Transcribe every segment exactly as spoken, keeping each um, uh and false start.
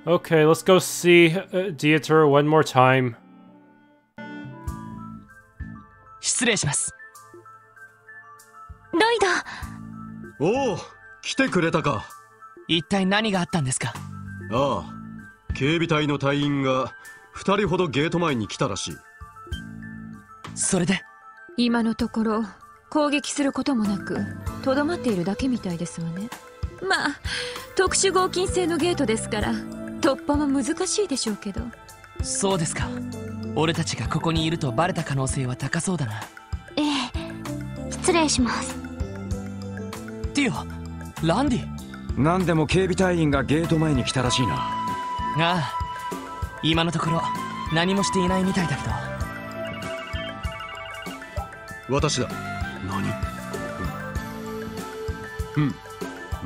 Okay, let's go see uh, Dieter one more time. 失礼します。 ロイド。 おお、来てくれたか。 一体何があったんですか？ ああ、警備隊の隊員が二人ほどゲート前に来たらしい。 それで？ 今のところ攻撃することもなくとどまっているだけみたいですわね。まあ特殊合金製のゲートですから突破も難しいでしょうけど。 そうですか。俺たちがここにいるとバレた可能性は高そうだな。 ええ、失礼します。 ティオ、ランディ。 何でも警備隊員がゲート前に来たらしいな。 ああ、今のところ何もしていないみたいだけど。 私だ。何？うん、うん、うん、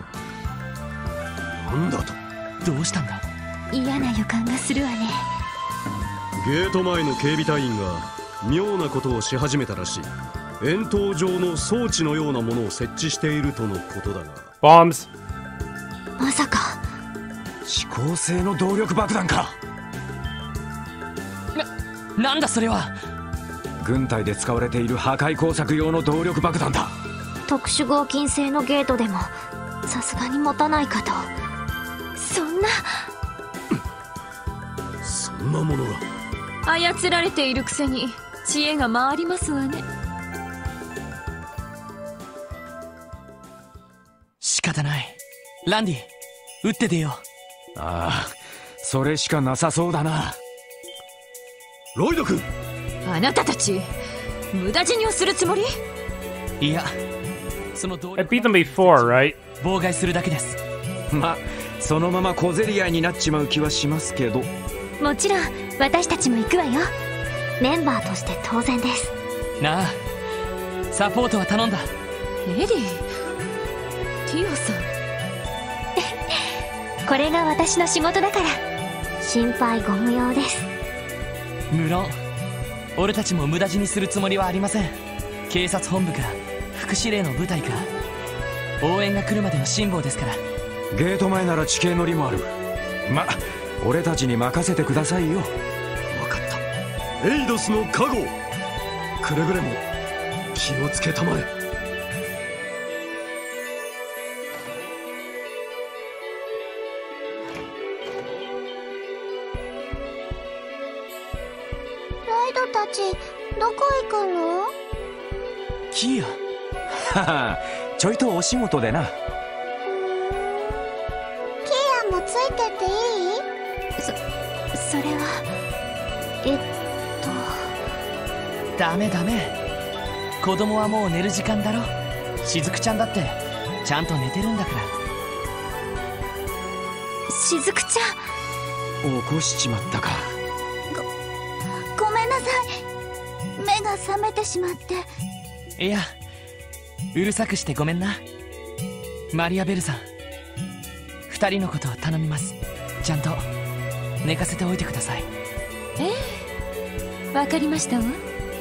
なんだと。 どうしたんだ？ 嫌な予感がするわね。 ゲート前の警備隊員が妙なことをし始めたらしい。円筒状の装置のようなものを設置しているとのことだが。 Bombs。 まさか指向性の動力爆弾か。 な、なんだそれは。 軍隊で使われている破壊工作用の動力爆弾だ。 特殊合金製のゲートでもさすがに持たないかと。そんなそんなものが操られているくせに知恵が回りますわね。 仕方ない。ランディ、撃って出よう。ああ、それしかなさそうだな。 ロイド君、 あなたたち無駄死にをするつもり？ いや、その動 I 力 beat them before, right? 妨害するだけです。 ま、そのまま小競り合いになっちまう気はしますけど。 もちろん私たちも行くわよ。メンバーとして当然です。 なあ、サポートは頼んだ。 エリー、ティオさんこれが私の仕事だから心配ご無用です。 無論俺たちも無駄死にするつもりはありません。警察本部か副司令の部隊か応援が来るまでの辛抱ですから。 ゲート前なら地形の利もある。ま、俺たちに任せてくださいよ。 分かった。エイドスの加護、くれぐれも気をつけたまえ。 ライドたちどこ行くの？ キア。 はは、ちょいとお仕事でな。 キアもついてっていい？そ、それはえっとダメダメ。子供はもう寝る時間だろ。しずくちゃんだってちゃんと寝てるんだから。 しずくちゃん、 起こしちまったか。 ご、ごめんなさい。目が覚めてしまって。 いや、うるさくしてごめんな。マリアベルさん、二人のことを頼みます。ちゃんと寝かせておいてください。 ええ、わかりましたわ。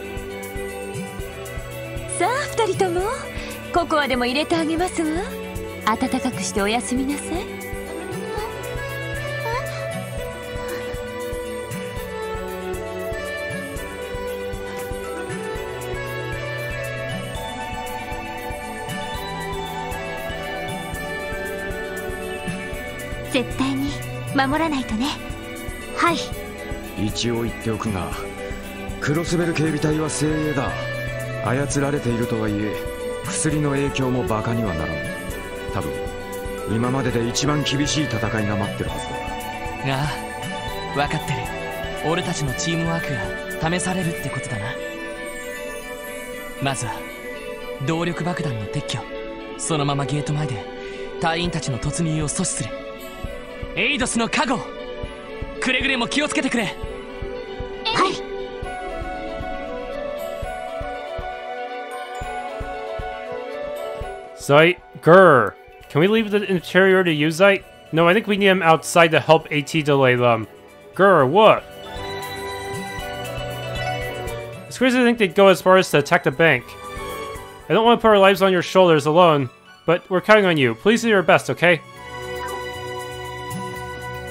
さあ二人ともココアでも入れてあげますわ。暖かくしておやすみなさい。絶対に守らないとね。はい。 一応言っておくが、クロスベル警備隊は精鋭だ。操られているとはいえ薬の影響もバカにはならん。多分今までで一番厳しい戦いが待ってるはずだ。 ああ、分かってる。俺たちのチームワークが試されるってことだな。まずは動力爆弾の撤去、そのままゲート前で隊員たちの突入を阻止する。エイドスの加護、くれぐれも気をつけてくれ。はい。 Zeit, Grr. Can we leave the interior to use Zeit? No, I think we need him outside to help AT delay them. Grr, what? It's crazy to think they'd go as far as to attack the bank. I don't want to put our lives on your shoulders alone, but we're counting on you. Please do your best, okay?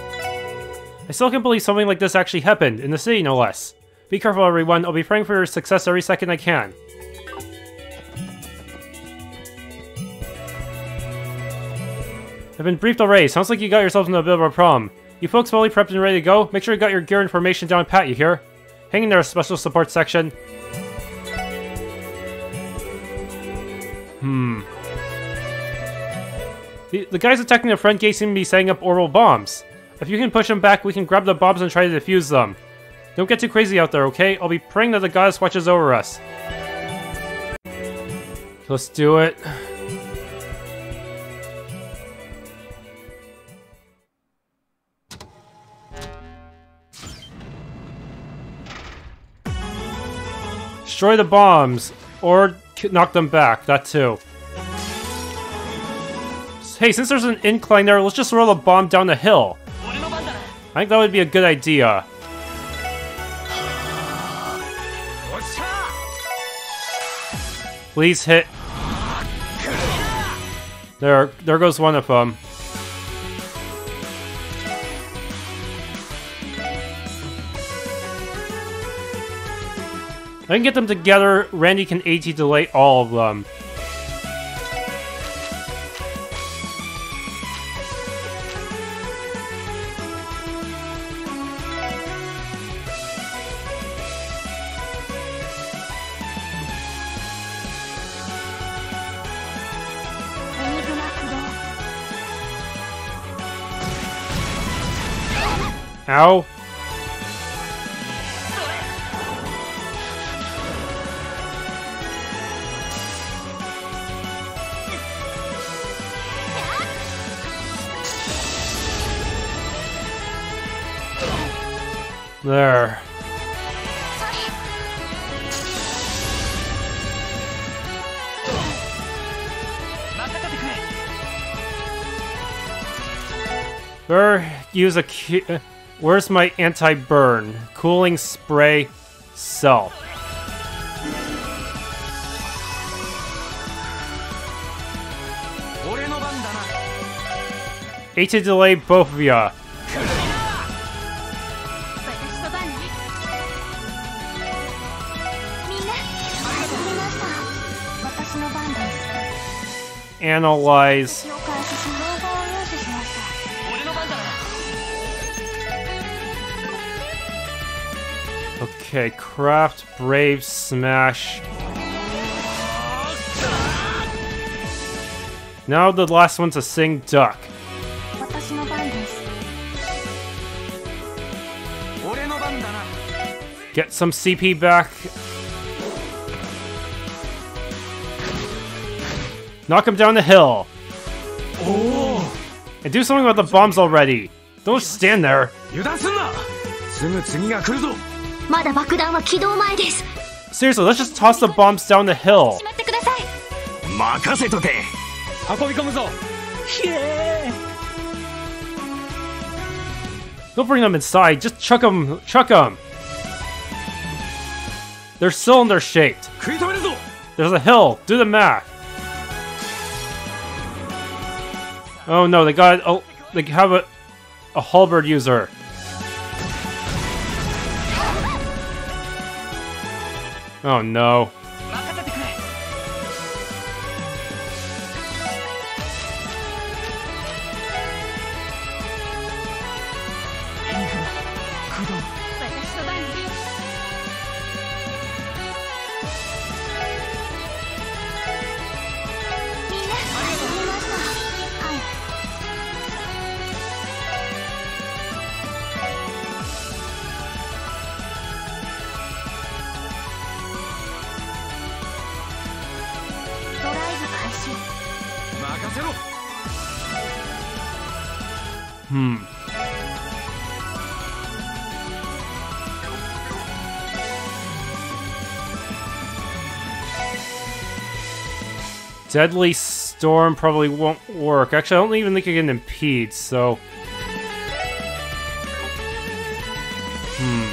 I still can't believe something like this actually happened, in the city no less. Be careful everyone, I'll be praying for your success every second I can. I've been briefed already, sounds like you got yourselves into a bit of a problem. You folks fully prepped and ready to go? Make sure you got your gear information down pat, you hear? Hang in there, special support section. Hmm. The, the guys attacking the front gate seem to be setting up orbital bombs. If you can push them back, we can grab the bombs and try to defuse them. Don't get too crazy out there, okay? I'll be praying that the goddess watches over us. Let's do it. Destroy the bombs, or knock them back, that too. Hey, since there's an incline there, let's just roll a bomb down the hill. I think that would be a good idea. Please hit. There, there goes one of them. I can get them together. Randy can AT delay all of them. Ow. There. Burr, use a cu- Where's my anti-burn? Cooling spray self. Eight to delay both of ya. Analyze. Okay, craft, brave, smash. Now the last one's a sing duck. Get some C P back. Knock him down the hill. Oh. And do something about the bombs already. Don't just stand there. Seriously, let's just toss the bombs down the hill. Don't bring them inside, just chuck them, chuck them. They're cylinder shaped. There's a hill, do the math. Oh no, they got, oh, they have a, a halberd user. Oh no. Hmm. Deadly Storm probably won't work. Actually, I don't even think it can impede, so... Hmm.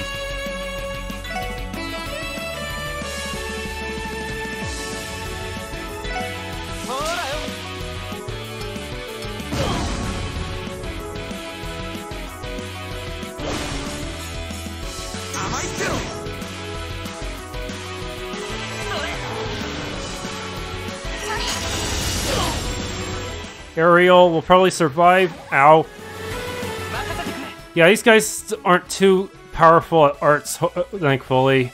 Ariel will probably survive. Ow. Yeah, these guys aren't too powerful at arts, thankfully.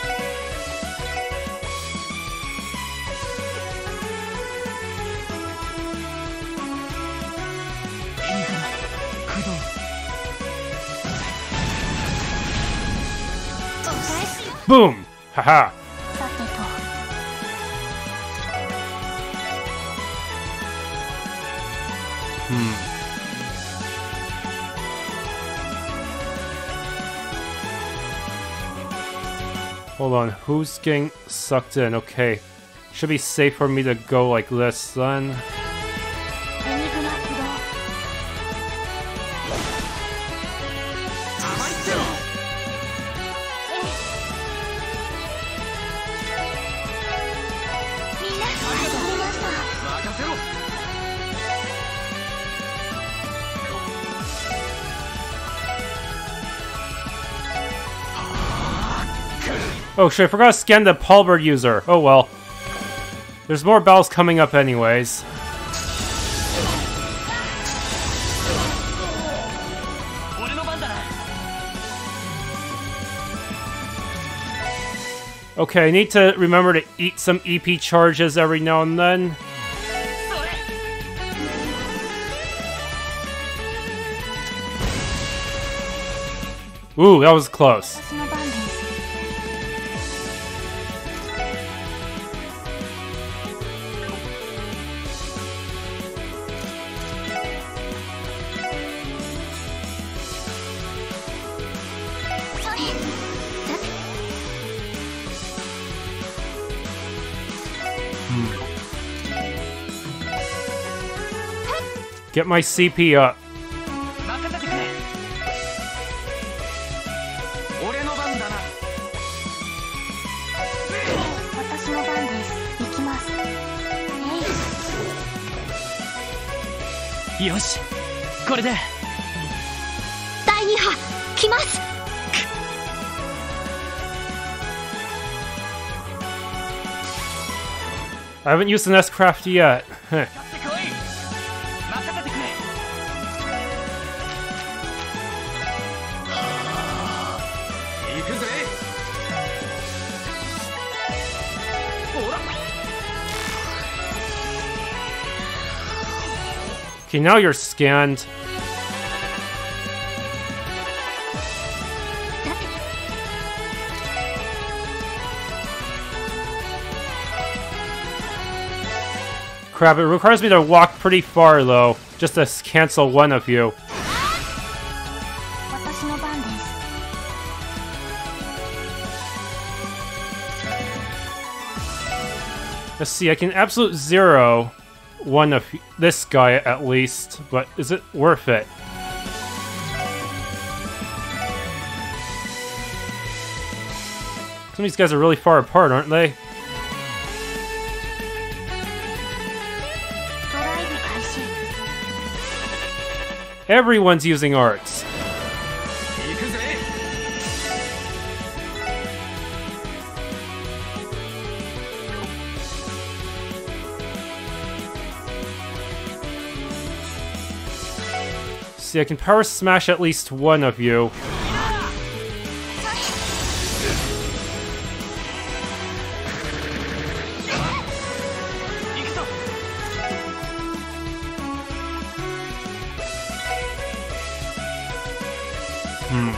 Boom! Haha! Hmm. Hold on, who's getting sucked in? Okay. Should be safe for me to go like this then. Oh shit, I forgot to scan the Palbird user. Oh well. There's more battles coming up anyways. Okay, I need to remember to eat some E P charges every now and then. Ooh, that was close. Get my C P up. Yoshi, これで。 第二波、来ます。 I haven't used an S-Craft yet. Okay, now you're scanned. Crap, it requires me to walk pretty far though, just to cancel one of you. Let's see, I can absolute zero one of this guy at least, but is it worth it? Some of these guys are really far apart, aren't they? Everyone's using arts. See, I can power smash at least one of you. Hmm.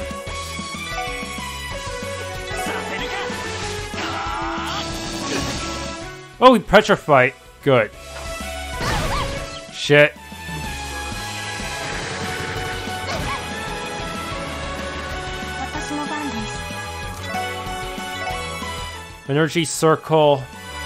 Oh, we petrified. Good. Shit. Energy circle.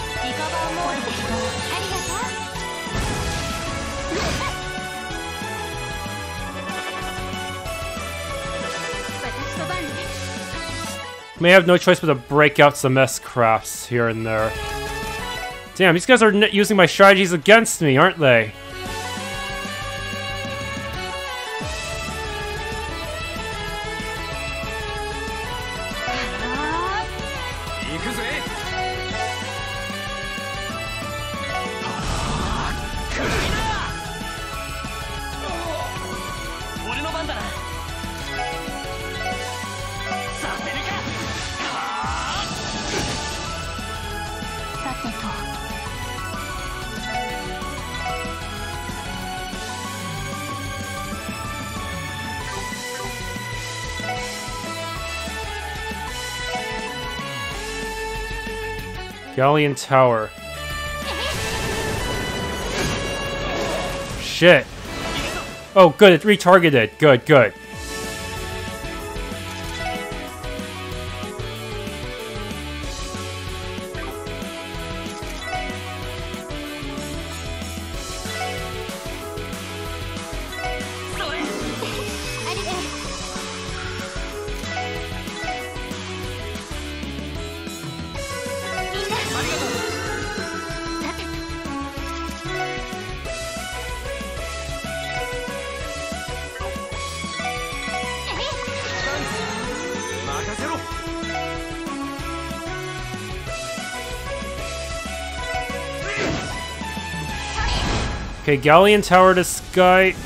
May have no choice but to break out some S-Crafts here and there. Damn, these guys are n using my strategies against me, aren't they? Galleon Tower. Shit. Oh, good, it retargeted. Good, good. Okay, Galleon Tower to Sky.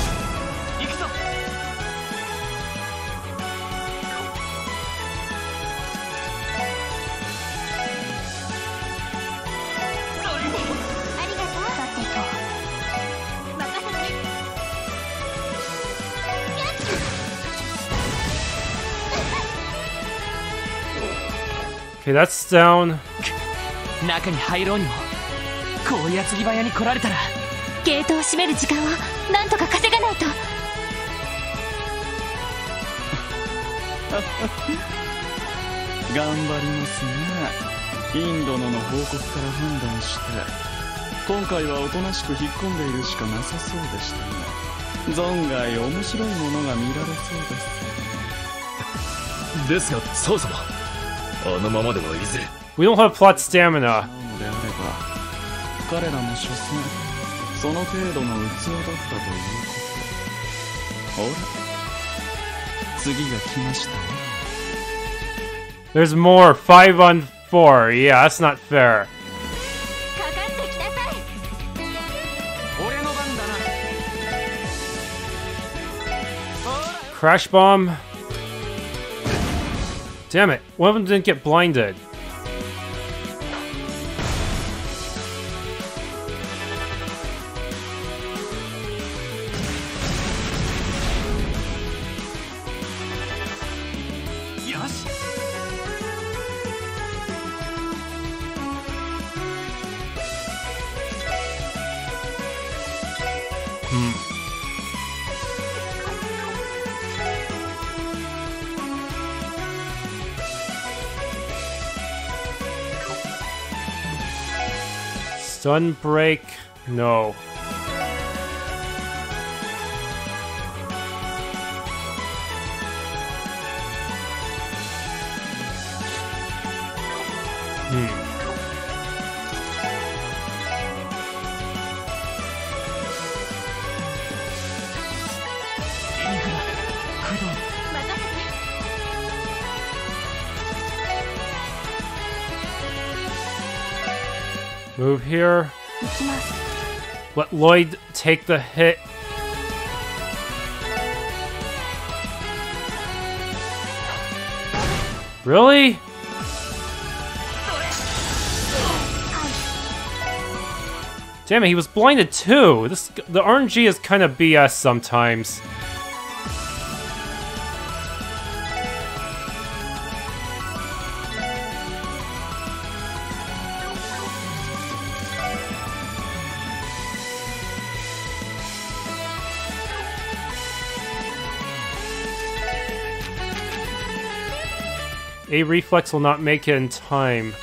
Okay, that's down. 中に入ろうにもこう矢継ぎ早に来られたらゲートを閉める時間をなんとか稼がないと。 頑張りますね。インドのの報告から判断して今回はおとなしく引っ込んでいるしかなさそうでしたが、存外面白いものが見られそうです。 ですが曹様、あのままではいずれ We don't have plot stamina. なのであれば彼らも所詮その程度の器だったということ。ほら次が来ましたね。 There's more. Five on four. Yeah, that's not fair. かかってきなさい。 俺の番だな。 Crash bomb. Damn it. One of them didn't get blinded. Stun break? No. Hmm. Move here. Let Lloyd take the hit. Really? Damn it, he was blinded too. This the R N G is kind of B S sometimes. A reflex will not make it in time.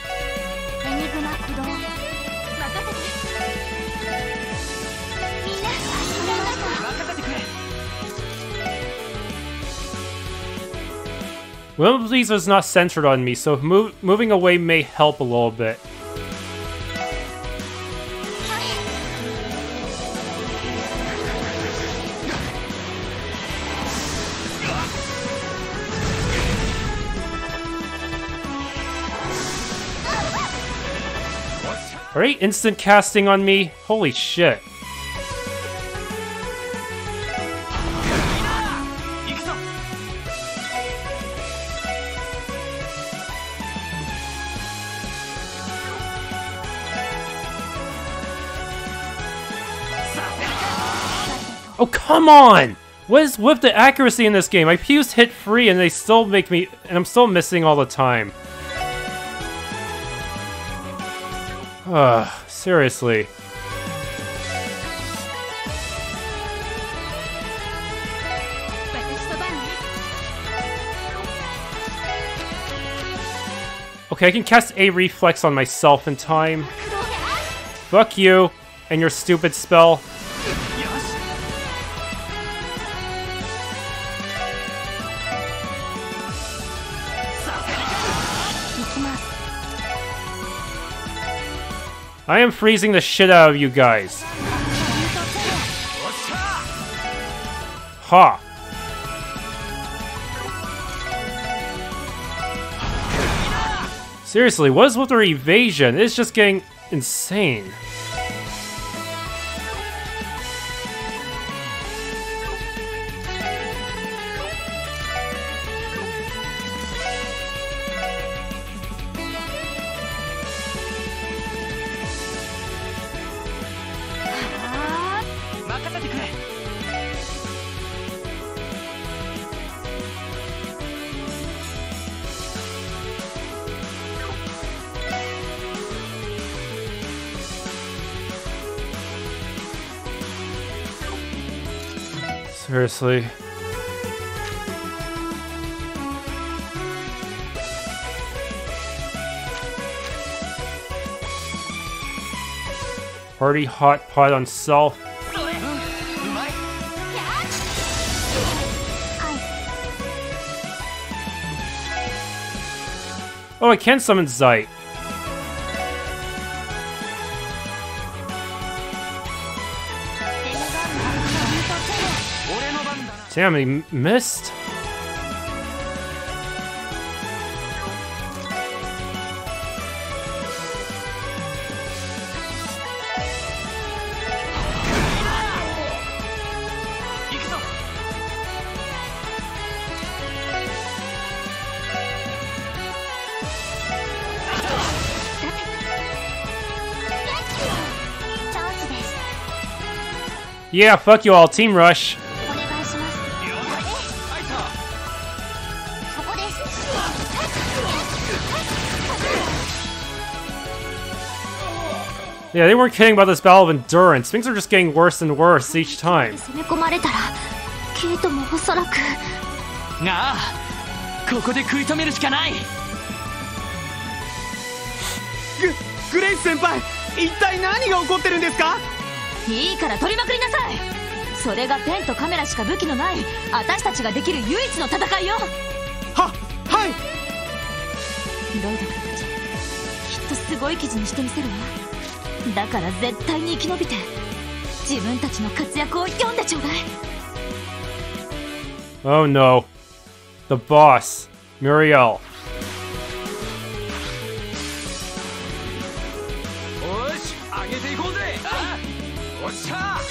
One of these is not centered on me, so move, moving away may help a little bit. Alright, instant casting on me. Holy shit. Oh, come on! What is with the accuracy in this game? I used hit free and they still make me... and I'm still missing all the time. Ugh, seriously. Okay, I can cast a reflex on myself in time. Fuck you and your stupid spell. I am freezing the shit out of you guys. Ha! Seriously, what is with their evasion? It's just getting insane. Seriously. Party hot pot on self. Oh, I can summon Zeit. Damn, he m missed. Yeah, fuck you all, Team Rush. Yeah, they weren't kidding about this battle of endurance. Things are just getting worse and worse each time. があ、ここで食い止めるしかない。 グ、グレイス先輩、一体何が起こってるんですか？ いいから取りまくりなさい。それがペンとカメラしか武器のない私たちができる唯一の戦いよ。 は、はい。 ロイド君たち、きっとすごい記事にしてみせるわ。だから絶対に生き延びて自分たちの活躍を読んでちょうだい。 Oh no. The boss, Muriel. よし、上げていこうぜ。ああ、おっしゃ。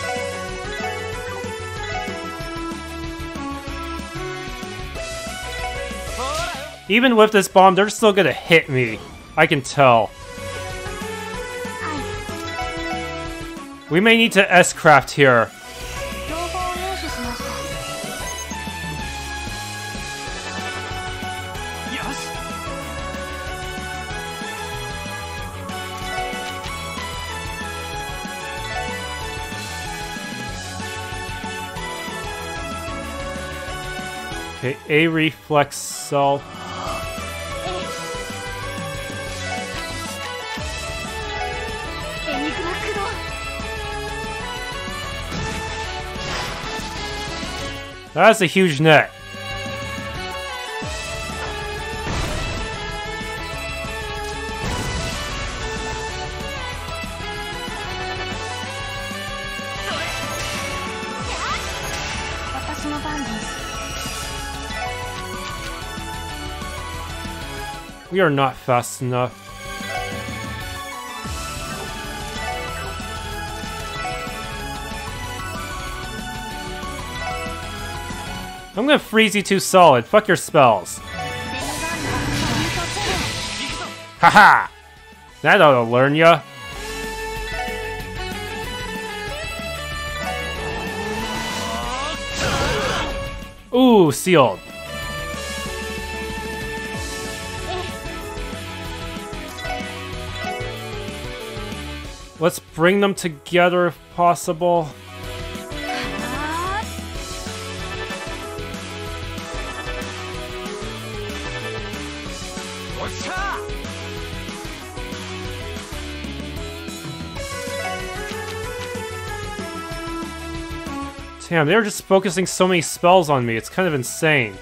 Even with this bomb, they're still gonna hit me. I can tell. We may need to S-craft here. Okay, A reflex self. That's a huge net. We are not fast enough. I'm gonna freeze you two solid. Fuck your spells. Haha! That ought to learn ya. Ooh, sealed. Let's bring them together if possible. Damn, they're just focusing so many spells on me, it's kind of insane.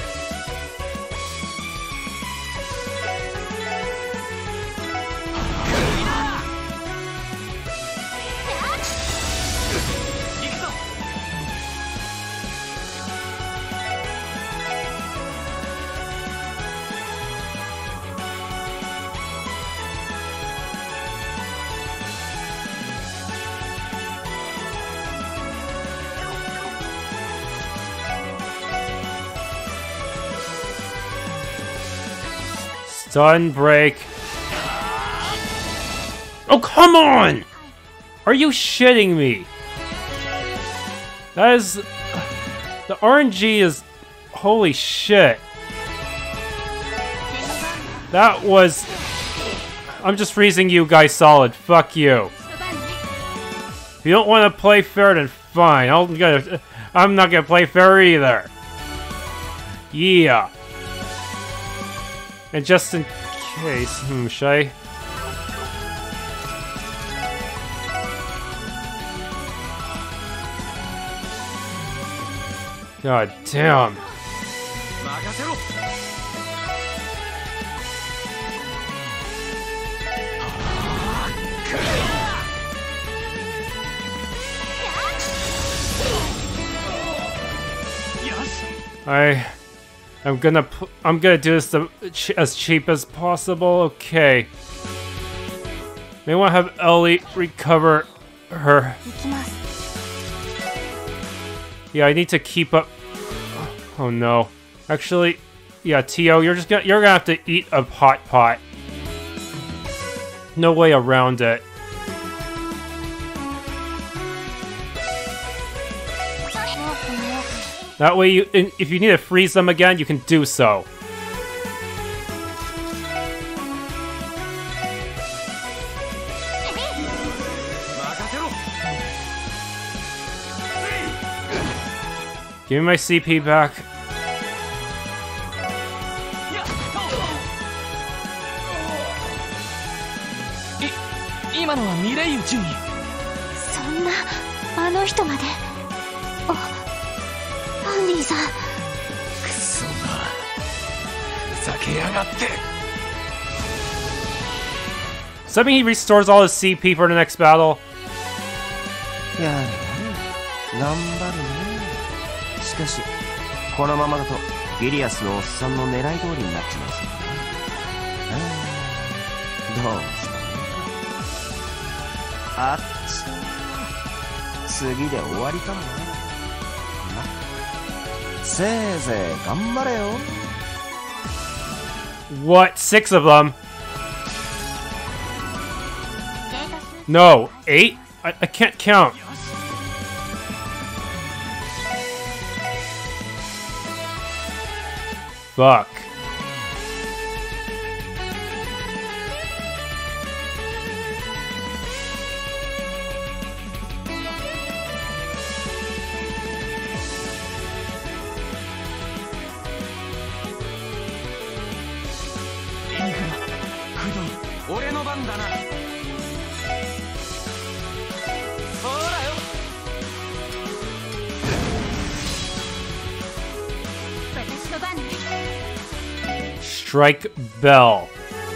Stun break. Oh, come on! Are you shitting me? That is... The R N G is... Holy shit. That was... I'm just freezing you guys solid. Fuck you. If you don't want to play fair, then fine. I'll gonna, I'm not gonna play fair either. Yeah. And just in case, hmm, should I? God damn. I... I'm gonna p I'm gonna do this the, ch as cheap as possible. Okay. May want to have Ellie recover her. Yeah, I need to keep up. Oh no. Actually, yeah, Tio, you're just gonna you're gonna have to eat a hot pot. No way around it. That way, you, if you need to freeze them again, you can do so. Give me my C P back. Does that mean he restores all his C P for the next battle? Yeah. しかし、このままだとギリアスのおっさんの狙い通りになっちまうぞ。どうした？あっち。次で終わりかもな。ま、せいぜい頑張れよ。 What? Six of them? No, eight? I, I can't count. Fuck. Strike Bell.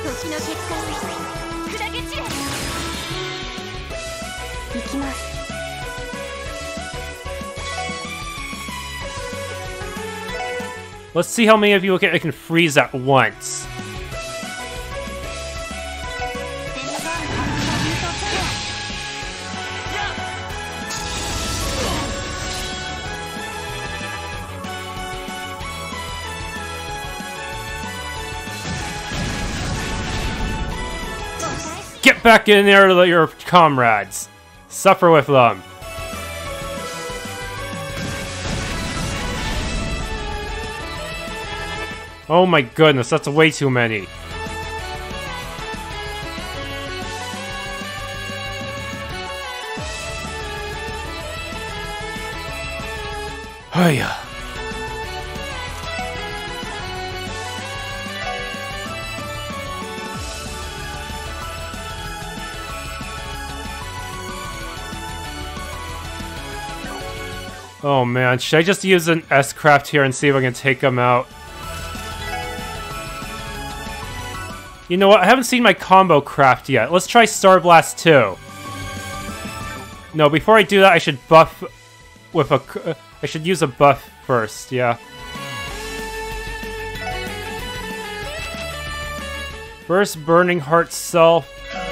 Let's see how many of you can, I can freeze at once. Get back in there to your comrades. Suffer with them. Oh my goodness, that's way too many. Hiya. Oh man, should I just use an S-Craft here and see if I can take him out? You know what, I haven't seen my combo craft yet. Let's try Star Blast two. No, before I do that, I should buff with a... Uh, I should use a buff first, yeah. First Burning Heart Self.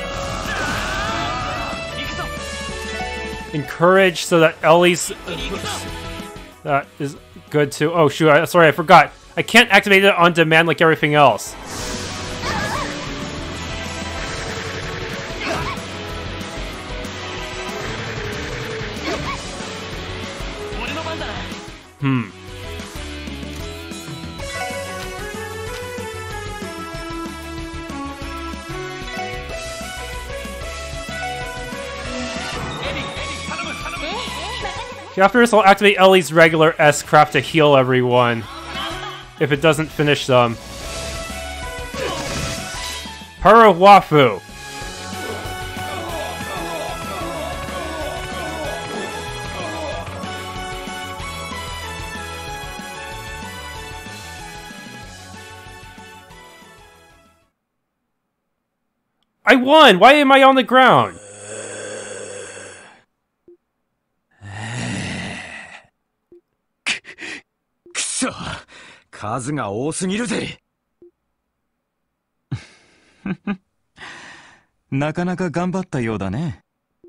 Encourage so that Ellie's... That is good too. Oh shoot, I, sorry, I forgot. I can't activate it on demand like everything else. Hmm. After this, I'll activate Ellie's regular S-Craft to heal everyone. If it doesn't finish them. Parawafu! I won! Why am I on the ground? Kuso! 数が多すぎるぜ。 なかなか頑張ったようだね。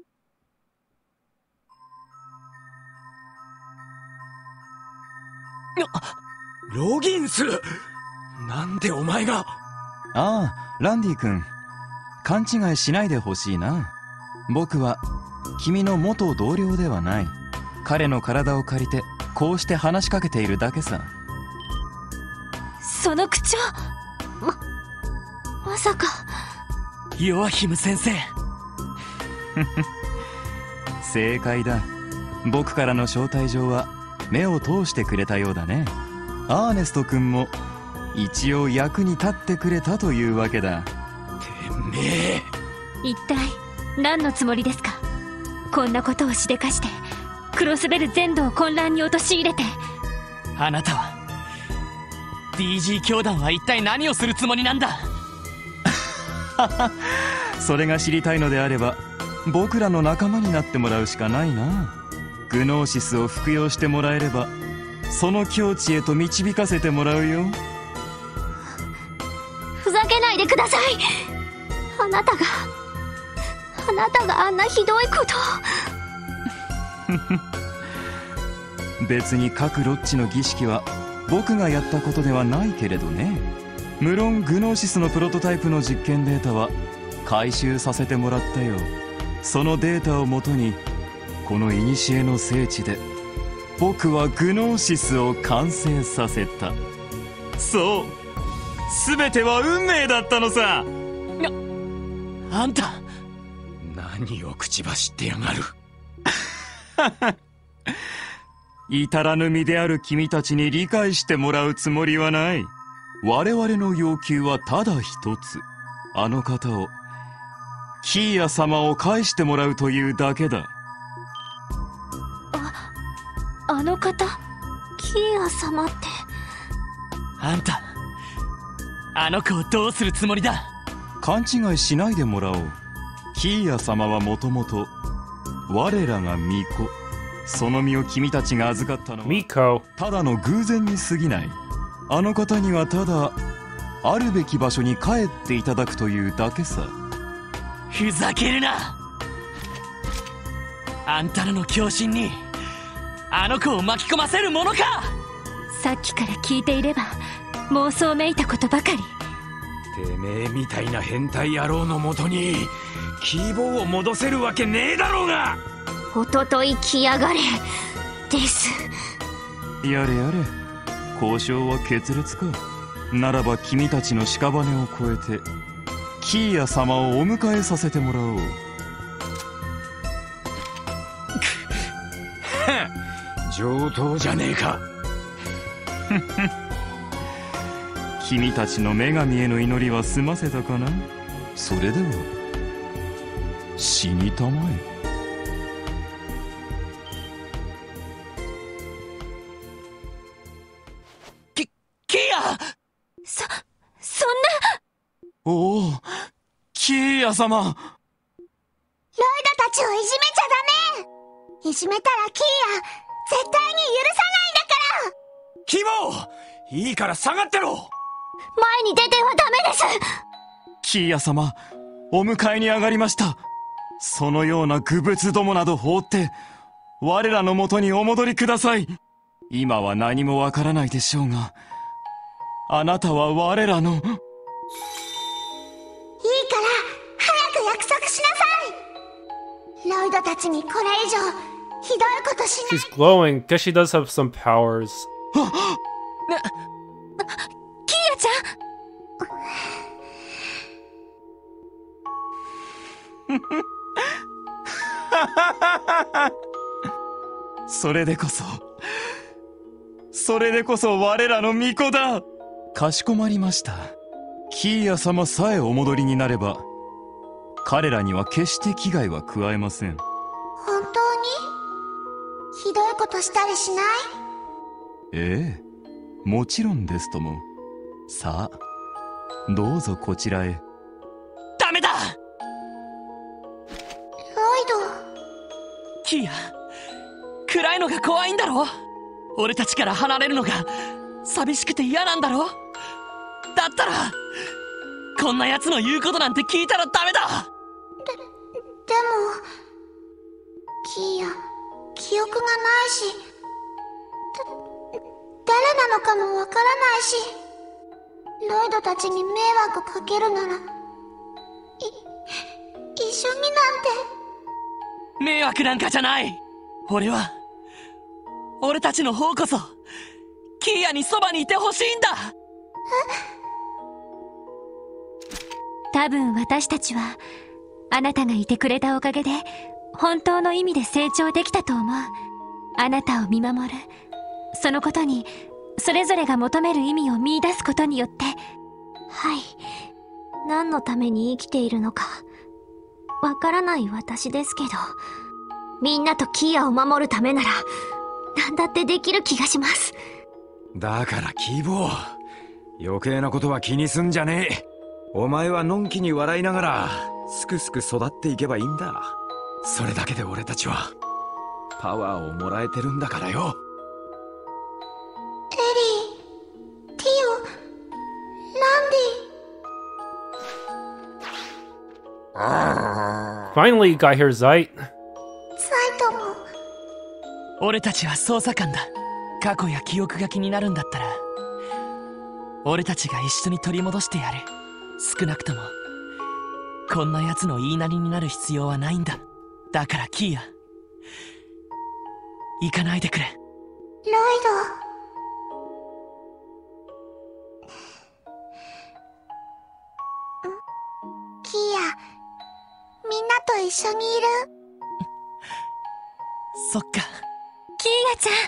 ロギンス！なんでお前が。 ああ、ランディ君。勘違いしないでほしいな。僕は君の元同僚ではない。彼の体を借りてこうして話しかけているだけさ。 その口調、ま、まさか。 ヨアヒム先生。 正解だ。僕からの招待状は目を通してくれたようだね。アーネスト君も一応役に立ってくれたというわけだ。てめえ、 一体何のつもりですか。こんなことをしでかしてクロスベル全土を混乱に陥れて。 あなたは ディージー 教団は一体何をするつもりなんだ。 それが知りたいのであれば僕らの仲間になってもらうしかないな。グノーシスを服用してもらえればその境地へと導かせてもらうよ。 ふざけないでください。あなたがあなたがあんなひどいことを。別に各ロッチの儀式は僕がやったことではないけれどね。無論グノーシスのプロトタイプの実験データは回収させてもらったよ。そのデータをもとにこの古の聖地で僕はグノーシスを完成させた。そう、全ては運命だったのさ。 あんた何を口走ってやがる。 至らぬ身である君たちに理解してもらうつもりはない。我々の要求はただ一つ。あの方をキーヤ様を返してもらうというだけだ。 あ、あの方、キーヤ様って。 あんたあの子をどうするつもりだ。 勘違いしないでもらおう。キーヤ様はもともと我らが巫女。その身を君たちが預かったのはただの偶然に過ぎない。あの方にはただあるべき場所に帰っていただくというだけさ。 ふざけるな。あんたらの狂信にあの子を巻き込ませるものか。 さっきから聞いていれば妄想めいたことばかり。 てめえみたいな変態野郎のもとに希望を戻せるわけねえだろうが。 おととい来やがれです。 やれやれ、交渉は決裂か。ならば君たちの屍を越えてキーヤ様をお迎えさせてもらおう。 上等じゃねえか。 君たちの女神への祈りは済ませたかな。それでは死にたまえ。 キキア、 そそんな。 おお、キーヤ様。 ロイドたちをいじめちゃダメ。いじめたらキーヤ絶対に許さないんだから。 キモ、いいから下がってろ。 前に出てはダメです。 キーヤ様、お迎えに上がりました。そのような愚物どもなど放って我らのもとにお戻りください。今は何もわからないでしょうが、あなたは我らの。いいから早く約束しなさい。ロイドたちにこれ以上ひどいことしない。 She's glowing because she does have some powers. キーヤちゃん。それでこそそれでこそ我らの巫女だ。かしこまりました。キーヤ様さえお戻りになれば彼らには決して危害は加えません。 本当にひどいことしたりしない？ ええ、もちろんですとも。さあどうぞこちらへ。 ダメだ。 ロイド。 キーヤ、暗いのが怖いんだろ。俺たちから離れるのが寂しくて嫌なんだろ。だったらこんな奴の言うことなんて聞いたらダメだ。 で、でもキーヤ記憶がないし、だ誰なのかもわからないし、ロイドたちに迷惑かけるならい一緒になんて。 迷惑なんかじゃない。俺は俺たちの方こそキーヤにそばにいてほしいんだ。 多分私たちはあなたがいてくれたおかげで本当の意味で成長できたと思う。あなたを見守る、そのことにそれぞれが求める意味を見出すことによって。 はい、何のために生きているのかわからない私ですけど、みんなとキーヤを守るためなら何だってできる気がします。 だからキーボー、余計なことは気にすんじゃねえ。お前はのんきに笑いながらすくすく育っていけばいいんだ。それだけで俺たちはパワーをもらえてるんだからよ。 エリー、ティオ、 ランディ。Finally, you got here, Zeit. ザイトも。 俺たちは捜査官だ。過去や記憶が気になるんだったら俺たちが一緒に取り戻してやる。少なくともこんな奴の言いなりになる必要はないんだ。だからキーヤ、行かないでくれ。 ロイド。キーヤ、みんなと一緒にいる？ そっか。 キーヤちゃん。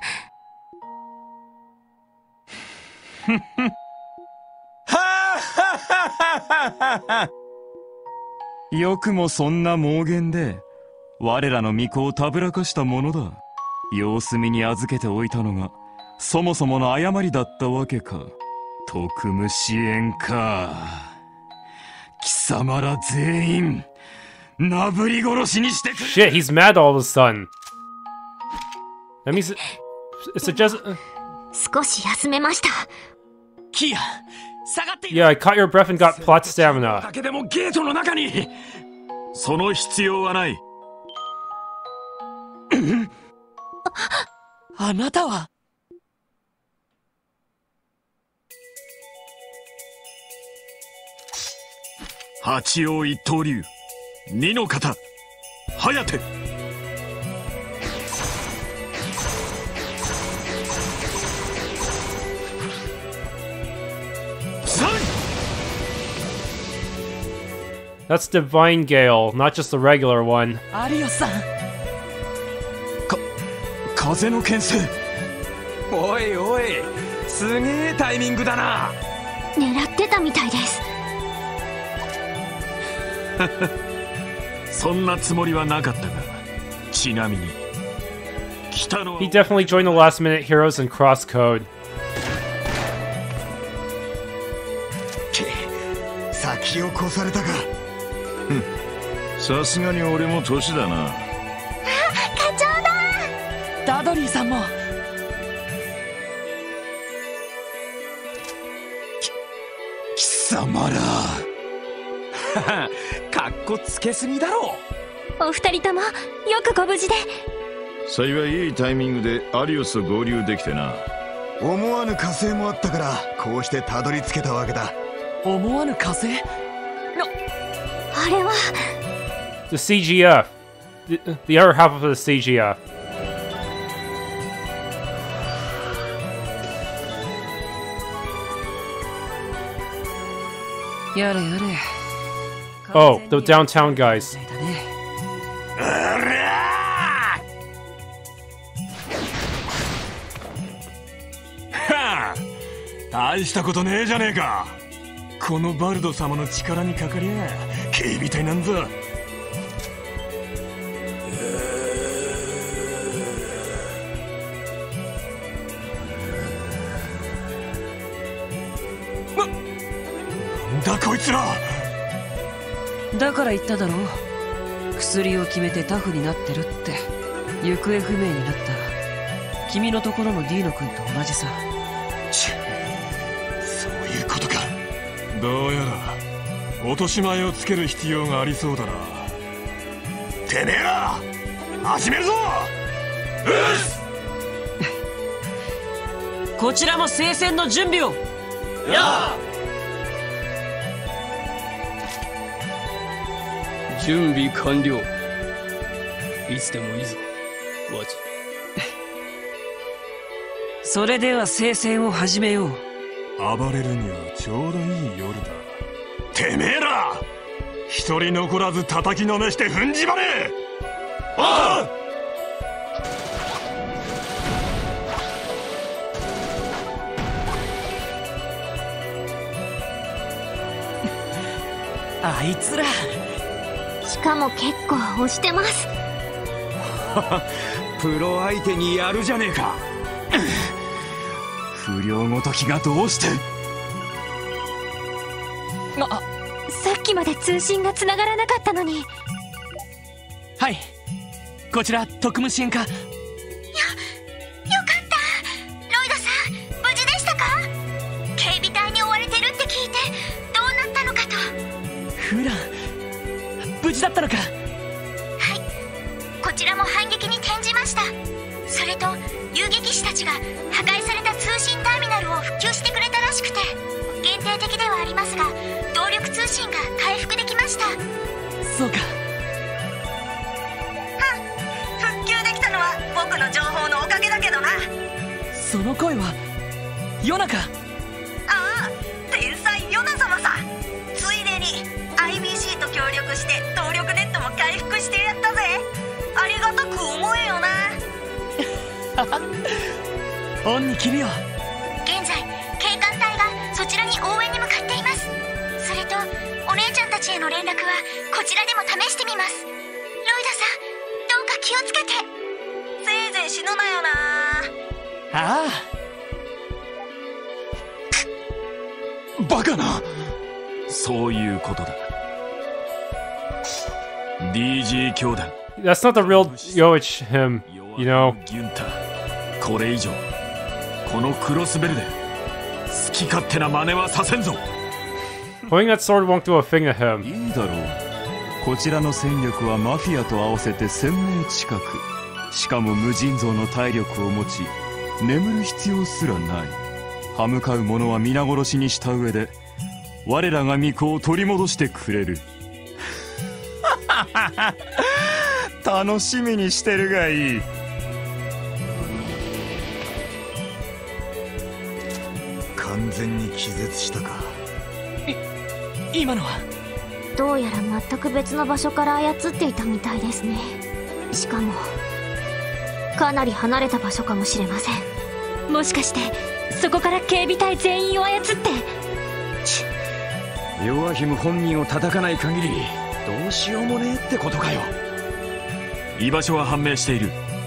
よくもそんな妄言で我らの巫女をたぶらかしたものだ。様子見に預けておいたのがそもそもの誤りだったわけか。特務支援か。貴様ら全員なぶり殺しにしてくれ。 Shit, he's mad all of a sudden. That means it's a just. 少し休めました。 キーヤ、下がって。 Yeah, I caught your breath and got plot stamina. だけでもゲートの中に。その必要はない。 あ、あなたは。 八王一刀流、二の型、颯。 That's Divine Gale, not just the regular one. アリオさん。 か、風の剣聖。 おいおい、すげえタイミングだな。 狙ってたみたいです。 そんなつもりはなかったが、ちなみに He definitely joined the last minute heroes in Crosscode. 先を越されたか。 さすがに俺も年だな。 あ、課長だ。 ダドリーさんも。 貴様ら。かっこつけすぎだろ。 お二人ともよくご無事で。 幸いいいタイミングでアリオスと合流できてな。 思わぬ火星もあったからこうしてたどり着けたわけだ。 思わぬ火星？ あれは The シージーエフ. The, the other half of the シージーエフ. Oh, the downtown guys. 大したことねえじゃねえか。このバルド様の力にかかりゃ警備隊なんざ。な、なんだこいつら。 だから言っただろう。薬を決めてタフになってるって。行方不明になったら君のところのディーノ君と同じさ。 ちっ、そういうことか。どうやら落とし前をつける必要がありそうだな。てめえら始めるぞ。うっすこちらも聖戦の準備を。 やあ。 準備完了。いつでもいいぞ、ワチ。 それでは聖戦を始めよう。 暴れるにはちょうどいい夜だ。てめえら一人残らず叩きのめして踏んじまれ。あああいつら。 しかも結構押してます。 プロ相手にやるじゃねえか。不良ごときがどうして。 あ、さっきまで通信がつながらなかったのに。 はい、こちら特務支援課。 よ、よかった。ロイドさん無事でしたか。警備隊に追われてるって聞いてどうなったのかと。 フラン、無事だったのか。 はい、こちらも反撃に転じました。それと遊撃士たちが破壊された通信ターミナルを復旧してくれたらしくて、限定的ではありますが動力通信が回復できました。 そうか。 うん、復旧できたのは僕の情報のおかげだけどな。 その声はヨナか。 ああ、天才ヨナ様さ。ついでに アイビーシー と協力して動力ネットも回復してやったぜ。ありがたく思えよな。 オンに切るよ。 現在警官隊がそちらに応援に向かっています。それとお姉ちゃんたちへの連絡はこちらでも試してみます。ロイドさんどうか気をつけて。せいぜい死ぬなよな。 ああ、バカな。そういうことだ。 ディージー 教団。 That's not the real Yoichi him, you know. ギュンタ、これ以上このクロスベルで好き勝手な真似はさせんぞ。 Pointing that sword won't do a thing to him. いいだろう。こちらの戦力はマフィアと合わせてせんめい近く。しかも無尽蔵の体力を持ち、眠る必要すらない。歯向かう者は皆殺しにした上で我らが巫女を取り戻してくれる。楽しみにしてるがいい。 完全に気絶したか。 い今のはどうやら全く別の場所から操っていたみたいですね。しかもかなり離れた場所かもしれません。 もしかしてそこから警備隊全員を操って。 ちヨアヒム本人を叩かない限りどうしようもねえってことかよ。 居場所は判明している。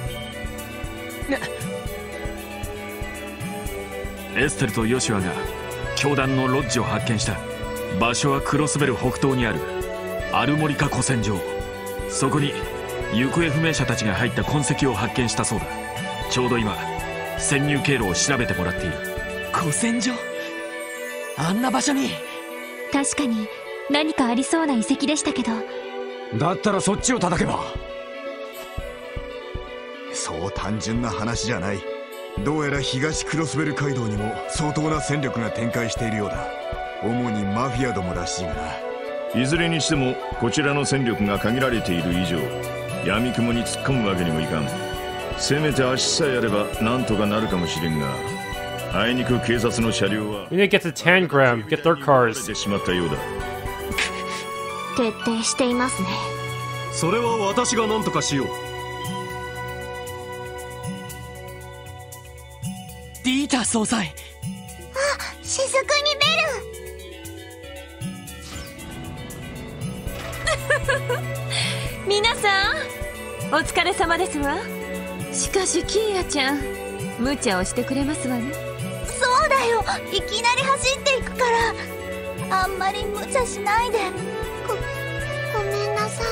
エステルとヨシュアが教団のロッジを発見した。場所はクロスベル北東にあるアルモリカ古戦場。そこに行方不明者たちが入った痕跡を発見したそうだ。ちょうど今潜入経路を調べてもらっている。 古戦場、あんな場所に。 確かに何かありそうな遺跡でしたけど。 だったらそっちを叩けば。 そう単純な話じゃない。どうやら東クロスベル街道にも相当な戦力が展開しているようだ。主にマフィアどもらしいがな。 いずれにしてもこちらの戦力が限られている以上、闇雲に突っ込むわけにもいかん。せめて足さえあればなんとかなるかもしれんが、あいにく警察の車両は We need to get to Tangram, get their cars. てしまったようだ。 徹底していますね。 それは私が何とかしよう。 ディータ総裁。 あ、雫にベル皆さんお疲れ様ですわ。しかしキーヤちゃん無茶をしてくれますわね。 そうだよ、いきなり走っていくからあんまり無茶しないで。ごごめんなさ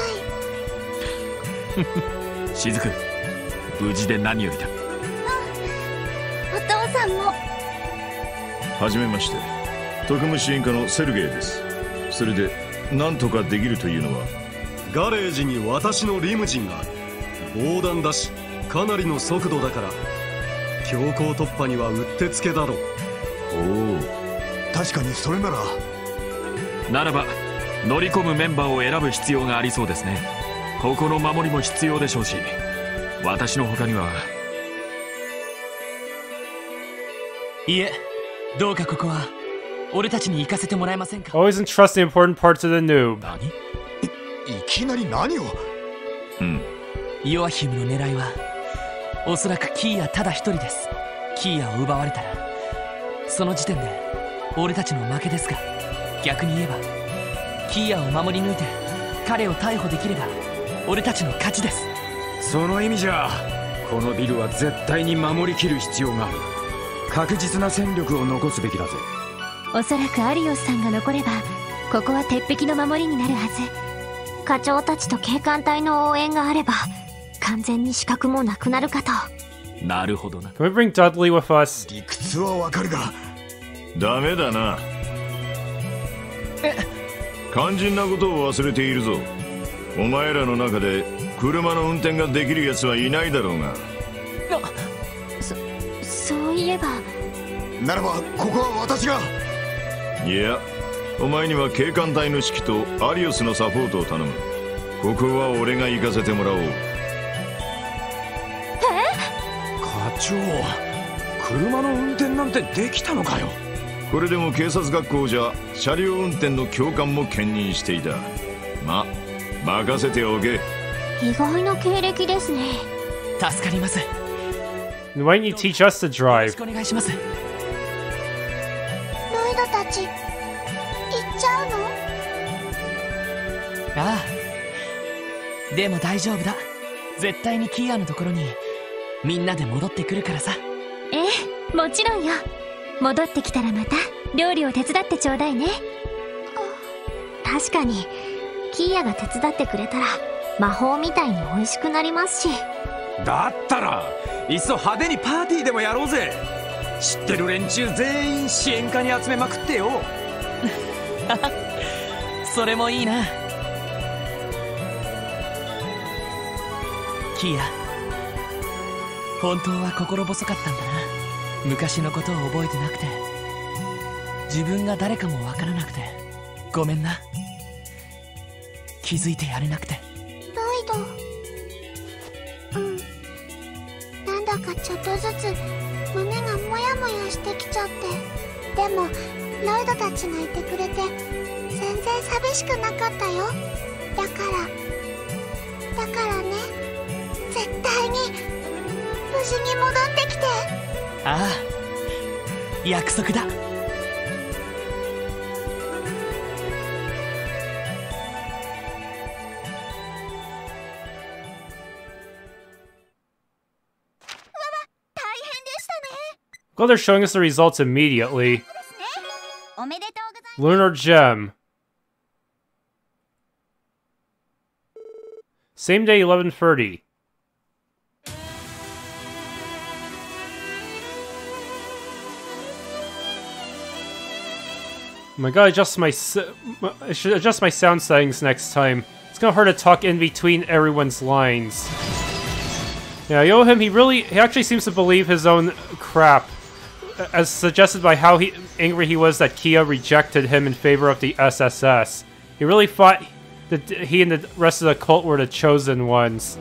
い。 雫、無事で何よりだ。 お父さんも。 はじめまして、特務支援課のセルゲイです。それで何とかできるというのは。 ガレージに私のリムジンがある。防弾だしかなりの速度だから強行突破にはうってつけだろう。 おお、確かにそれなら。 ならば乗り込むメンバーを選ぶ必要がありそうですね。ここの守りも必要でしょうし、私の他には。 いえ、どうかここは俺たちに行かせてもらえませんか。 Always entrust the important parts of the noob. 何？ いきなり何を。 うん。 ヨアヒムの狙いはおそらくキーヤただ一人です。キーヤを奪われたらその時点で俺たちの負けですが、逆に言えばキーヤを守り抜いて彼を逮捕できれば俺たちの勝ちです。 その意味じゃこのビルは絶対に守りきる必要がある。確実な戦力を残すべきだぜ。 おそらくアリオスさんが残ればここは鉄壁の守りになるはず。課長たちと警官隊の応援があれば完全に死角もなくなるかと。 なるほどな。 Can we bring Dudley with us? 理屈はわかるがダメだな。肝心なことを忘れているぞ。お前らの中で車の運転ができるやつはいないだろうが。 そそういえば。 ならばここは私が。 いや、お前には警官隊の指揮とアリオスのサポートを頼む。ここは俺が行かせてもらおう。 課長、車の運転なんてできたのかよ。 これでも警察学校じゃ車両運転の教官も兼任していた。ま、任せておけ。 意外な経歴ですね。 助かります。 Why don't you teach us to よろ drive? しくお願いします。 ロイドたち行っちゃうの？ ああ、でも大丈夫だ。絶対にキーヤのところにみんなで戻ってくるからさ。 ええ、もちろんよ。戻ってきたらまた料理を手伝ってちょうだいね。確かにキーヤが手伝ってくれたら魔法みたいに美味しくなりますし。 だったらいっそ派手にパーティーでもやろうぜ。知ってる連中全員支援課に集めまくってよ。 それもいいな。キーヤ、本当は心細かったんだな。昔のことを覚えてなくて、自分が誰かもわからなくてごめんな。気づいてやれなくて。 ロイド、うん、なんだかちょっとずつ胸がモヤモヤしてきちゃって。でもロイドたちがいてくれて全然寂しくなかったよ。だからだからね、絶対に無事に戻ってきて。 ああ、約束だ。 Well, they're showing us the results immediately. Lunar Gem. Same day, eleven thirty. Oh my god, adjust my s I should adjust my sound settings next time. It's gonna hurt to talk in between everyone's lines. Yeah, Yohim, he really, he actually seems to believe his own crap. As suggested by how he, angry he was that Kia rejected him in favor of the S S S. He really thought that he and the rest of the cult were the chosen ones.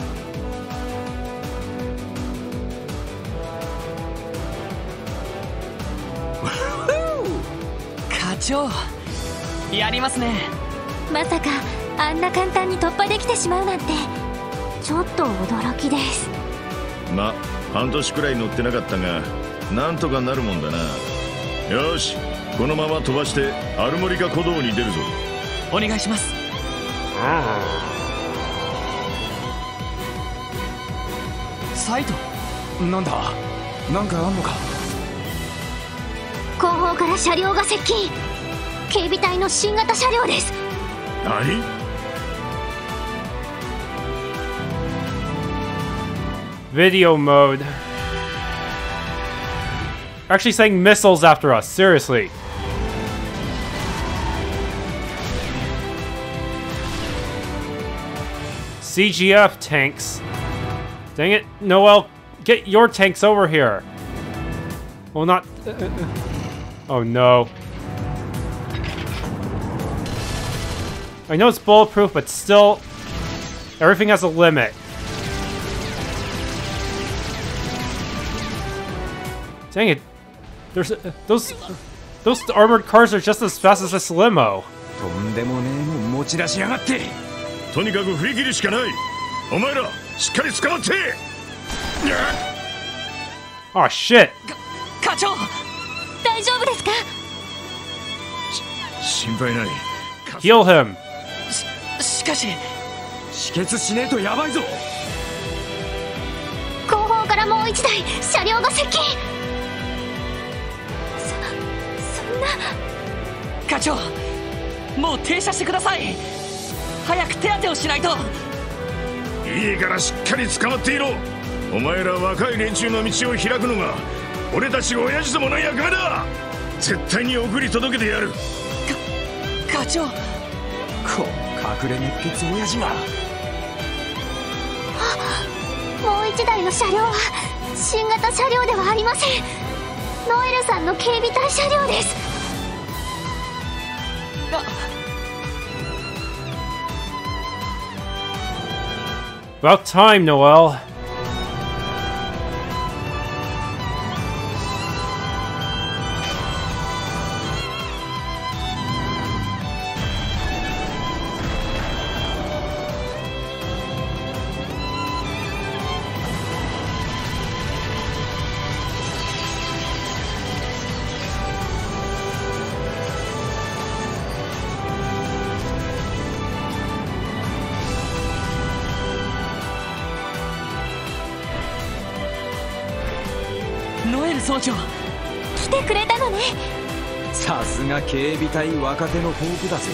Kacho, やりますね。 まさかあんな簡単に突破できてしまうなんてちょっと驚きです。 ま、半年くらい乗ってなかったがなんとかなるもんだな。よし、このまま飛ばしてアルモリカ古道に出るぞ。 お願いします。サイト、 なんだ、なんかあんのか。 後方から車両が接近。警備隊の新型車両です。 何 ？Video mode. Actually saying missiles after us, seriously. C G F tanks. Dang it, Noel, get your tanks over here. Well, not... Uh, uh, oh no. I know it's bulletproof, but still, everything has a limit. Dang it. There's uh, those those armored cars are just as fast as this limo. とんでもねえもん持ち出しやがって。 とにかく振り切るしかない。お前らしっかり捕まって。 Oh shit. 課長、 大丈夫ですか？ 心配ない。 Heal him. し、しかし止血しねえとやばいぞ。 後方からもう一台車両が接近。 課長、もう停車してください。早く手当てをしないと。 いいからしっかり捕まっていろ。お前ら若い連中の道を開くのが俺たち親父どもの役目だ。絶対に送り届けてやる。か課長、 こ隠れ熱血親父が。 もう一台の車両は新型車両ではありません。ノエルさんの警備隊車両です。 About time, Noel. 総長、 来てくれたのね。 さすが警備隊若手のホープだぜ。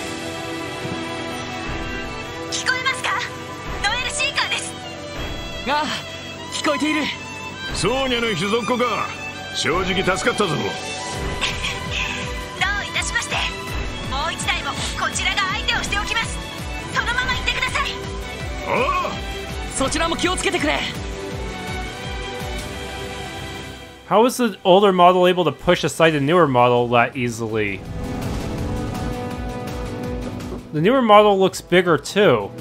聞こえますか？ノエルシーカーです。 ああ、聞こえている。 ソーニャの秘蔵っ子か。正直助かったぞ。どういたしまして。もう一台もこちらが相手をしておきます。そのまま行ってください。 ああ、 そちらも気をつけてくれ。 How is the older model able to push aside the newer model that easily? The newer model looks bigger too.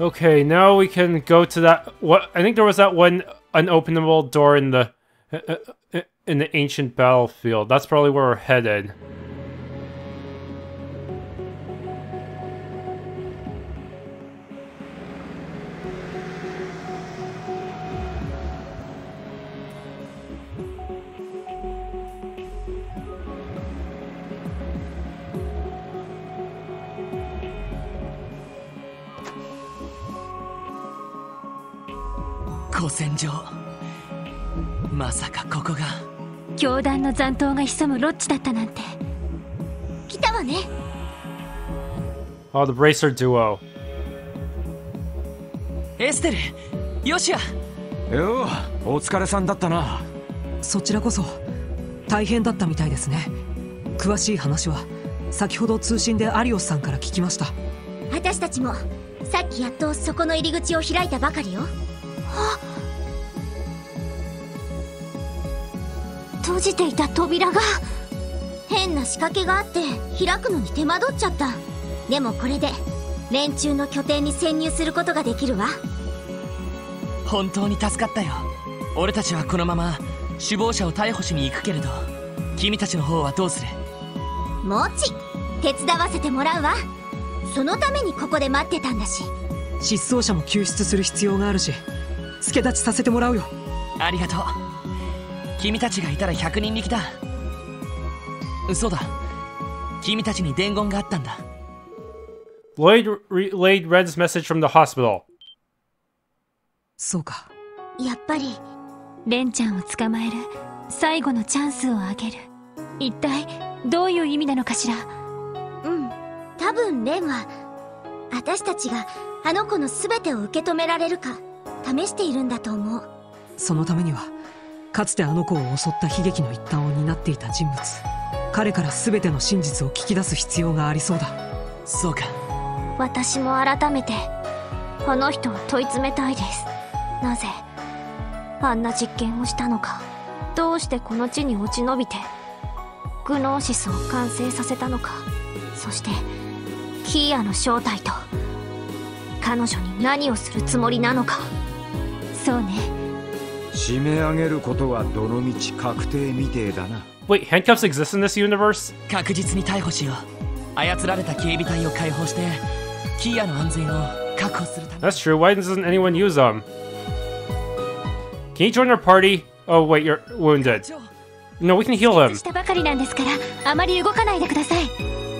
Okay, now we can go to that. What I think there was that one unopenable door in the uh, uh, in the ancient battlefield. That's probably where we're headed. 古戦場。まさかここが教団の残党が潜むロッジだったなんて。 来たわね。 Oh, the Bracer duo. エステル、ヨシア。 よう、お疲れさんだったな。 そちらこそ大変だったみたいですね。詳しい話は先ほど通信でアリオスさんから聞きました。 私たちもさっきやっとそこの入り口を開いたばかりよ。あ、閉じていた扉が変な仕掛けがあって開くのに手間取っちゃった。でもこれで連中の拠点に潜入することができるわ。 本当に助かったよ。俺たちはこのまま首謀者を逮捕しに行くけれど、君たちの方はどうする？ もち手伝わせてもらうわ。そのためにここで待ってたんだし。 失踪者も救出する必要があるし、助立ちさせてもらうよ。 ありがとう。君たちがいたらひゃくにん力だ。嘘だ、君たちに伝言があったんだ。 Lloyd relayed Red's message from the hospital. そうか。 やっぱりレンちゃんを捕まえる最後のチャンスをあげる。一体どういう意味なのかしら。 うん、多分レンは私たちがあの子の全てを受け止められるか試しているんだと思う。 そのためにはかつてあの子を襲った悲劇の一端を担っていた人物、彼から全ての真実を聞き出す必要がありそうだ。 そうか。 私も改めてこの人を問い詰めたいです。なぜあんな実験をしたのか、どうしてこの地に落ち延びてグノーシスを完成させたのか、そしてキーアの正体と彼女に何をするつもりなのか。そうね、 締め上げることはどのみち確定みてえだな。 Wait, handcuffs exist in this universe? 確実に逮捕しよう。操られた警備隊を解放してキーアの安全を確保するため。 That's true. Why doesn't anyone use them? Can you join our party? Oh wait, you're wounded. No, we can heal him. したばかりなんですからあまり動かないでください。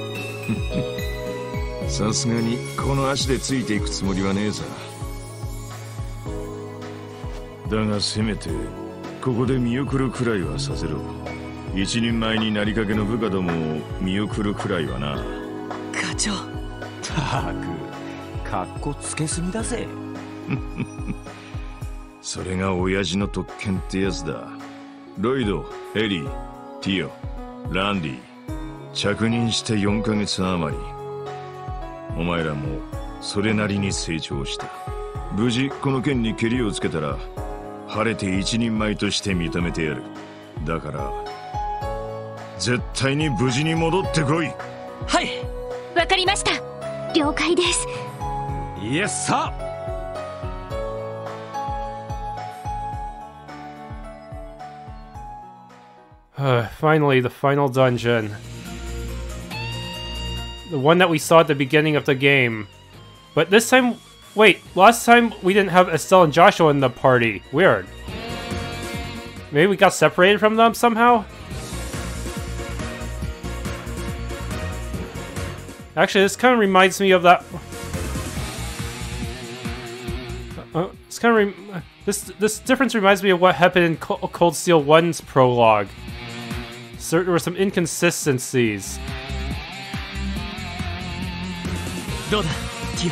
さすがにこの足でついていくつもりはねえさ。だがせめてここで見送るくらいはさせろ。一人前になりかけの部下どもを見送るくらいはな。 課長。 たく、かっこつけすぎだぜ。 それが親父の特権ってやつだ。ロイド、エリー、ティオ、ランディ、着任してよんかげつ余り。お前らもそれなりに成長した。無事この件にけりをつけたら晴れて一人前として認めてやる。だから絶対に無事に戻ってこい。 はい、 わかりました。了解です。 イエスサー。 Finally, the final dungeon. The one that we saw at the beginning of the game. But this time... Wait, last time we didn't have Estelle and Joshua in the party. Weird. Maybe we got separated from them somehow? Actually, this kind of reminds me of that... Uh, this kind of... Re this, this difference reminds me of what happened in Cold Steel one's prologue. So there were some inconsistencies. どうだ、ティ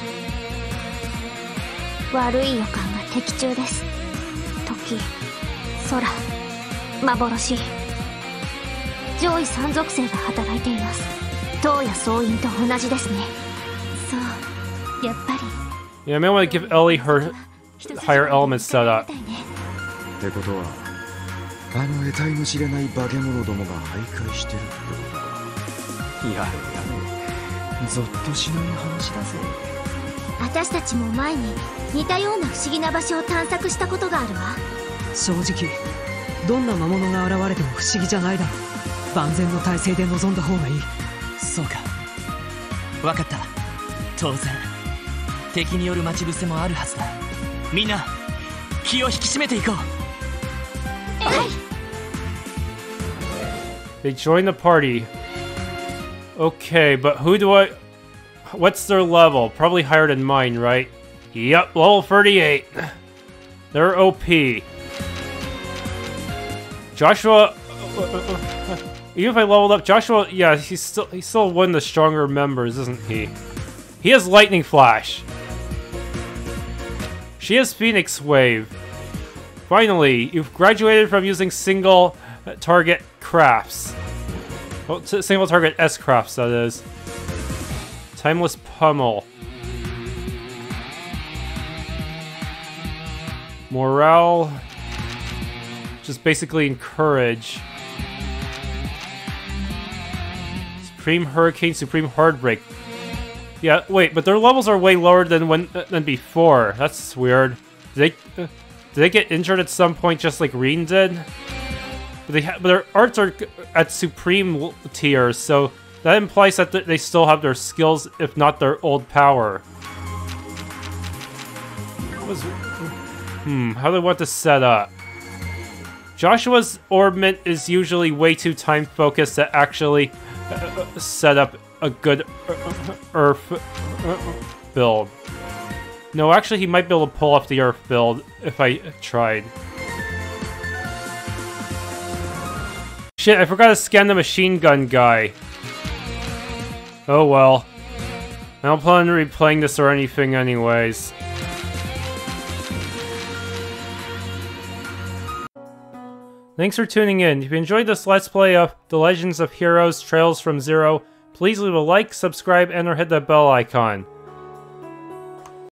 オ。悪い予感が的中です。時、空、幻。上位三属性が働いています。塔や総員と同じですね。そう、やっぱり。 Yeah, I may want to give Ellie her higher element setup. ってことは、あの得体の知れない化け物どもが徘徊してるってことか。やれやれ、ゾッとしない話だぜ。 私たちも前に似たような不思議な場所を探索したことがあるわ。 正直どんな魔物が現れても不思議じゃないだろう。万全の体制で臨んだ方がいい。 そうか、分かった。当然敵による待ち伏せもあるはずだ。みんな気を引き締めていこう。 はい。 They join the party. Okay, but who do I... What's their level? Probably higher than mine, right? Yep, level thirty-eight. They're O P. Joshua... Even if I leveled up, Joshua... Yeah, he's still, he's still one of the stronger members, isn't he? He has Lightning Flash. She has Phoenix Wave. Finally, you've graduated from using single target crafts. Well, single target S crafts, that is. Timeless Pummel. Morale. Just basically encourage. Supreme Hurricane, Supreme Heartbreak. Yeah, wait, but their levels are way lower than when than before. That's weird. Did they uh, did they get injured at some point, just like Reen did? But they ha but their arts are at Supreme tier, so that implies that th they still have their skills, if not their old power. What was, hmm, how do I want this set up? Joshua's orbment is usually way too time focused to actually uh, set up a good Earth build. No, actually he might be able to pull off the Earth build if I tried. Shit, I forgot to scan the machine gun guy. Oh well. I don't plan on replaying this or anything anyways. Thanks for tuning in. If you enjoyed this Let's Play of The Legends of Heroes Trails from Zero, please leave a like, subscribe, and or hit that bell icon.